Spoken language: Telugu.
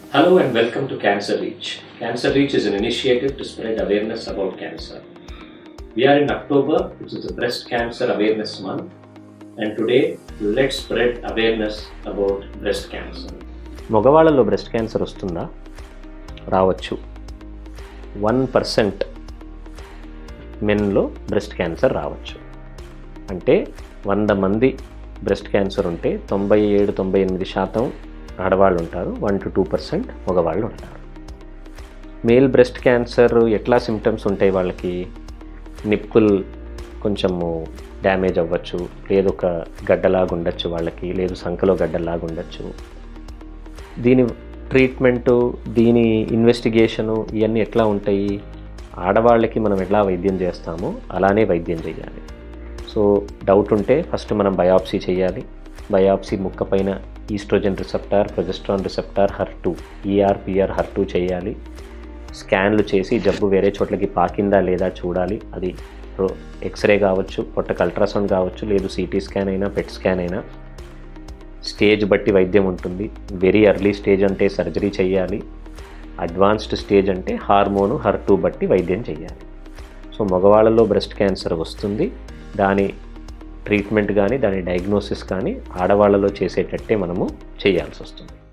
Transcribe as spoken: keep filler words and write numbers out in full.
Hello and welcome to Cancer Reach. Cancer Reach is an initiative to spread awareness about cancer. We are in October, which is the Breast Cancer Awareness Month, and today let's spread awareness about breast cancer. మగవాళ్ళలో బ్రెస్ట్ క్యాన్సర్ వస్తుందా? రావచ్చు. వన్ పర్సెంట్ మెన్లో బ్రెస్ట్ క్యాన్సర్ రావచ్చు. అంటే వంద మంది బ్రెస్ట్ క్యాన్సర్ ఉంటే తొంభై ఏడు తొంభై ఎనిమిది శాతం ఆడవాళ్ళు ఉంటారు, వన్ టు టూ పర్సెంట్ మగవాళ్ళు ఉంటారు. మేల్ బ్రెస్ట్ క్యాన్సర్ ఎట్లా సిమ్టమ్స్ ఉంటాయి వాళ్ళకి? నిప్పుల్ కొంచెము డ్యామేజ్ అవ్వచ్చు, లేదు ఒక గడ్డలాగా ఉండొచ్చు వాళ్ళకి, లేదు సంఖలో గడ్డలాగా ఉండొచ్చు. దీని ట్రీట్మెంటు, దీని ఇన్వెస్టిగేషను ఇవన్నీ ఎట్లా ఉంటాయి? ఆడవాళ్ళకి మనం ఎట్లా వైద్యం చేస్తామో అలానే వైద్యం చేయాలి. సో డౌట్ ఉంటే ఫస్ట్ మనం బయాప్సీ చేయాలి. బయాప్సీ ముక్క పైన estrogen receptor, progesterone receptor, her two, ER PR her two చేయాలి. స్కాన్లు చేసి జబ్బు వేరే చోట్లకి పాకిందా లేదా చూడాలి. అది ఎక్స్రే కావచ్చు, పొట్టకు అల్ట్రాసౌండ్ కావచ్చు, లేదు సిటీ స్కాన్ అయినా, పెట్ స్కాన్ అయినా. స్టేజ్ బట్టి వైద్యం ఉంటుంది. వెరీ ఎర్లీ స్టేజ్ అంటే సర్జరీ చేయాలి. అడ్వాన్స్డ్ స్టేజ్ అంటే హార్మోను హర్ టూ బట్టి వైద్యం చేయాలి. సో మగవాళ్ళలో బ్రెస్ట్ క్యాన్సర్ వస్తుంది. దాని ట్రీట్మెంట్ కానీ, దాని డయాగ్నోసిస్ కానీ ఆడవాళ్ళలో చేసేటట్టే మనము చేయాల్సి వస్తుంది.